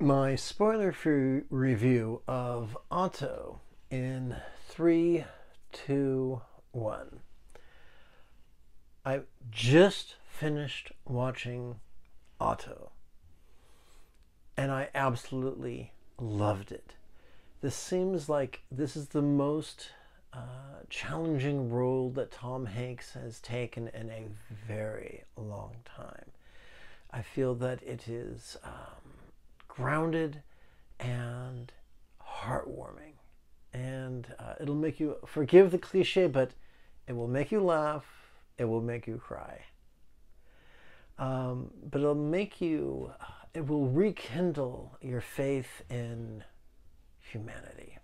my spoiler-free review of Otto in 3, 2, 1. I just finished watching Otto, and I absolutely loved it. This seems like this is the most challenging role that Tom Hanks has taken in a very long time. I feel that it is grounded and heartwarming, and it'll make you, forgive the cliche, but it will make you laugh, it will make you cry, but it'll make you, it will rekindle your faith in humanity.